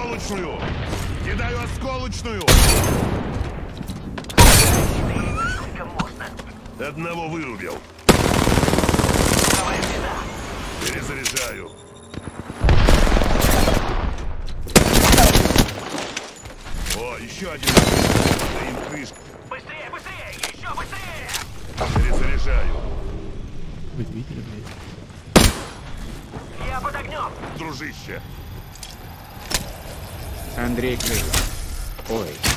осколочную! Кидаю осколочную! Сколько можно? Одного вырубил. Давай сюда. Перезаряжаю. О, еще один. Стоим крышка. Быстрее, быстрее! Еще быстрее! Перезаряжаю. Вы видели, блядь? Я под огнем! Дружище. Андрей Крылов. Ой,